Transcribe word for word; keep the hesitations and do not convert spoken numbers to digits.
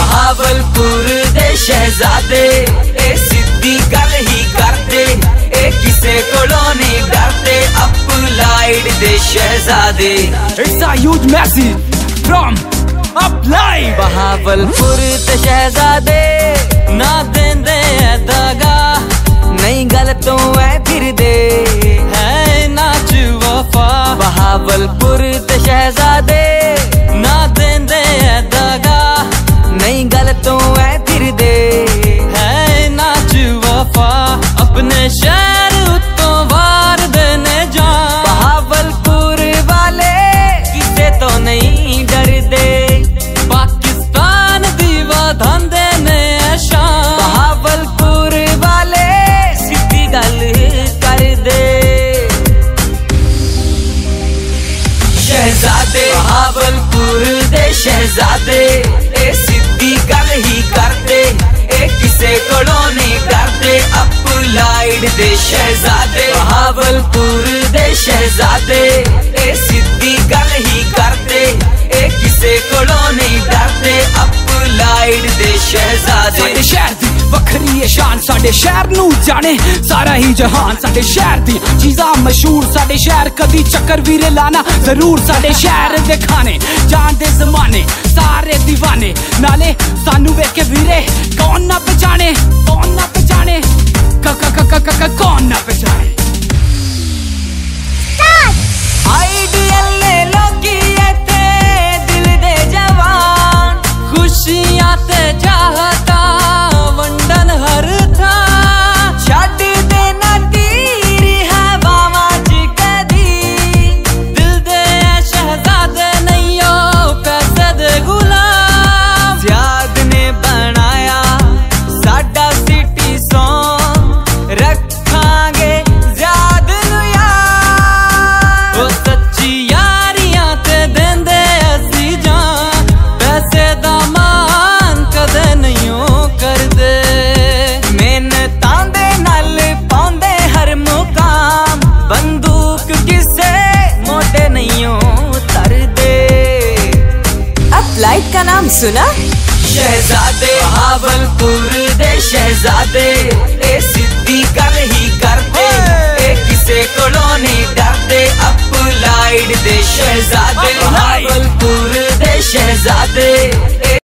बहावलपुर दे शहजादे ए सीधी गल ही करते, ए किसे कोलों नहीं डरते, अपलाइड दे शहजादे। It's a huge message from Applied। Bahawalpur दे शहजादे ना देंदे दगा, नहीं गल तो है फिर दे है नाच वफा। बहावलपुर दे शहजादे ना देंदे दगा, नहीं गल तो है फिर दे है नाच वफा। अपने शहर उत्तों वार देने जा, बहावलपुर वाले किसे तो नहीं डरदे, पाकिस्तान दीवा धंधे ने शान। बहावलपुर वाले सीधी गल कर दे शहजादे। बहावलपुर दे शहजादे ए सीधी गल ही करते, ए किसे कोलों नहीं डरते, अपलाइड दे शहजादे। बहावलपुर दे शहजादे ए सीधी गल ही करते, ए किसे कोलों नहीं डरते, अपलाइड दे शहजादे। साडे शहर दी वखरी है शान, साडे शहर नू जाने सारा ही जहान। साडे शहर दी चीज़ां मशहूर, साडे शहर कदी चक्कर वीरे लाना जरूर। साडे शहर दे खाने जान दे जमाने सारे दीवाने, नाले सानू वेखे वीरे कौन ना पहचाने, कौन ना पहचाने, क क क क क कौन ना पहचाने। आइडियल ले लोगी इत्थे दिल दे जवान, खुशियां ते चाहता वंडन हर था। छड़ देना तीर है बावा च कदी, दिल दे शहजादे नहीं हो पैसे दे गुलाम। ज़ियाद ने बनाया साडा सिटी सॉन्ग, रखांगे ज़ियाद नू याद। ओ सच्ची यारियां ते देंदे असी जान, पैसे दा मान कदे नहीं हो करदे। मेहनतां दे नाल पाउंदे हर मुकाम, बंदूक किसे मोटे नहीं हो तरदे। अपलाइड का नाम सुना? शहजादे बहावलपुर दे शहजादे ए सीधी गल ही करते, ए किसे कोलों नहीं डरते, अपलाइड दे शहजादे। बहावलपुर दे शहजादे।